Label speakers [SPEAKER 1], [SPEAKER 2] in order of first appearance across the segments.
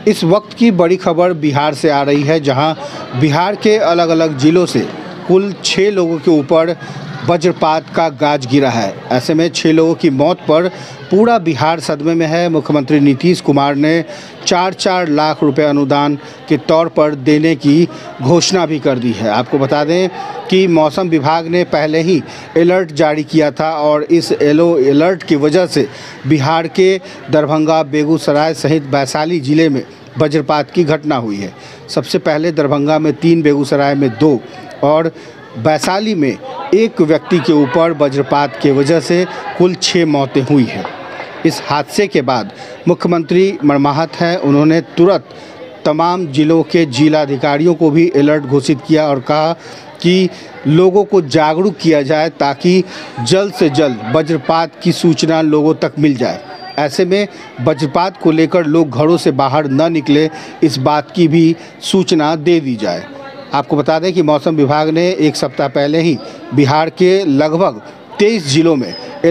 [SPEAKER 1] इस वक्त की बड़ी खबर बिहार से आ रही है, जहां बिहार के अलग अलग ज़िलों से कुल 6 लोगों के ऊपर वज्रपात का गाज गिरा है। ऐसे में 6 लोगों की मौत पर पूरा बिहार सदमे में है। मुख्यमंत्री नीतीश कुमार ने 4-4 लाख रुपए अनुदान के तौर पर देने की घोषणा भी कर दी है। आपको बता दें कि मौसम विभाग ने पहले ही अलर्ट जारी किया था और इस येलो अलर्ट की वजह से बिहार के दरभंगा, बेगूसराय सहित वैशाली ज़िले में वज्रपात की घटना हुई है। सबसे पहले दरभंगा में 3, बेगूसराय में 2 और वैशाली में 1 व्यक्ति के ऊपर वज्रपात की वजह से कुल 6 मौतें हुई हैं। इस हादसे के बाद मुख्यमंत्री मर्माहत हैं। उन्होंने तुरंत तमाम जिलों के जिलाधिकारियों को भी अलर्ट घोषित किया और कहा कि लोगों को जागरूक किया जाए ताकि जल्द से जल्द वज्रपात की सूचना लोगों तक मिल जाए। ऐसे में वज्रपात को लेकर लोग घरों से बाहर न निकले, इस बात की भी सूचना दे दी जाए। आपको बता दें कि मौसम विभाग ने 1 सप्ताह पहले ही बिहार के लगभग 23 जिलों में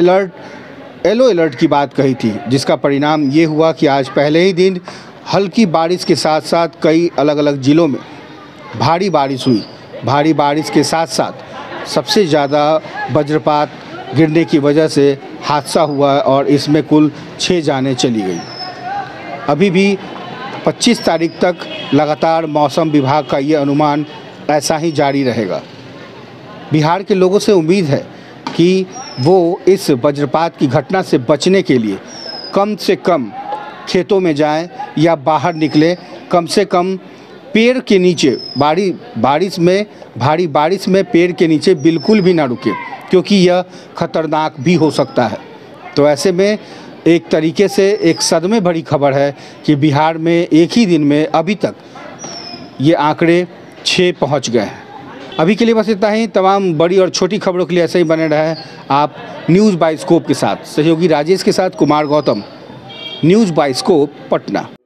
[SPEAKER 1] येलो अलर्ट की बात कही थी, जिसका परिणाम ये हुआ कि आज पहले ही दिन हल्की बारिश के साथ साथ कई अलग अलग ज़िलों में भारी बारिश हुई। भारी बारिश के साथ साथ सबसे ज़्यादा वज्रपात गिरने की वजह से हादसा हुआ और इसमें कुल 6 जानें चली गई। अभी भी 25 तारीख तक लगातार मौसम विभाग का ये अनुमान ऐसा ही जारी रहेगा। बिहार के लोगों से उम्मीद है कि वो इस वज्रपात की घटना से बचने के लिए कम से कम खेतों में जाएं या बाहर निकलें। कम से कम पेड़ के नीचे भारी बारिश में पेड़ के नीचे बिल्कुल भी ना रुके, क्योंकि यह खतरनाक भी हो सकता है। तो ऐसे में एक तरीके से एक सदमे भरी खबर है कि बिहार में एक ही दिन में अभी तक ये आंकड़े 6 पहुंच गए हैं। अभी के लिए बस इतना ही। तमाम बड़ी और छोटी खबरों के लिए ऐसे ही बने रहें आप न्यूज़ बाइस्कोप के साथ। सहयोगी राजेश के साथ कुमार गौतम, न्यूज़ बाइस्कोप, पटना।